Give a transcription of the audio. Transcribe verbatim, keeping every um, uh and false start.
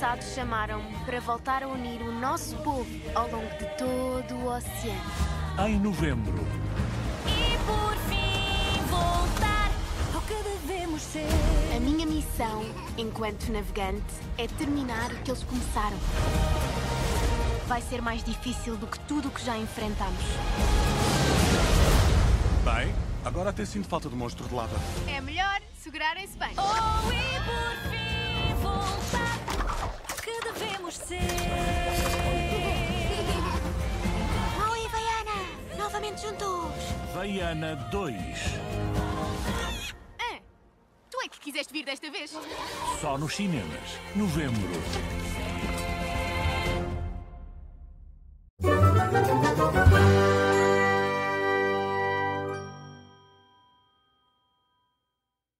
antepassados chamaram-me para voltar a unir o nosso povo ao longo de todo o oceano. Em novembro. E por fim voltar ao que devemos ser. A minha missão, enquanto navegante, é terminar o que eles começaram. Vai ser mais difícil do que tudo o que já enfrentamos. Bem, agora até sinto falta do monstro de lava. É melhor segurarem-se bem. Oh, e por fim voltar ao que devemos ser. Mau e Vaiana, novamente juntos. Vaiana dois. Ah, tu é que quiseste vir desta vez? Só nos cinemas. Novembro.